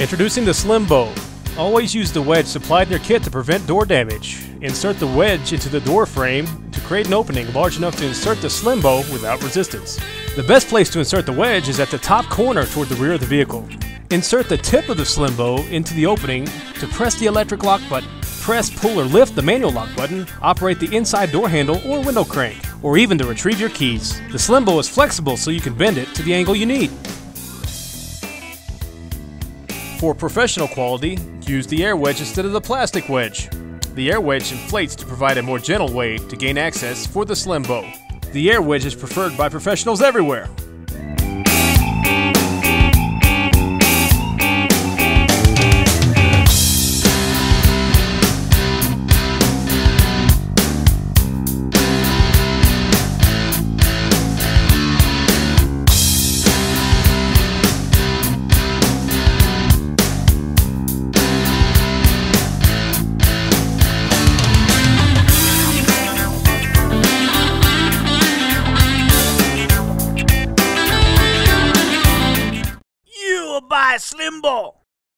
Introducing the Slimbow. Always use the wedge supplied in your kit to prevent door damage. Insert the wedge into the door frame to create an opening large enough to insert the Slimbow without resistance. The best place to insert the wedge is at the top corner toward the rear of the vehicle. Insert the tip of the Slimbow into the opening to press the electric lock button. Press, pull, or lift the manual lock button, operate the inside door handle or window crank, or even to retrieve your keys. The Slimbow is flexible so you can bend it to the angle you need. For professional quality, use the air wedge instead of the plastic wedge. The air wedge inflates to provide a more gentle way to gain access for the Slimbow. The air wedge is preferred by professionals everywhere. Buy Slimbow.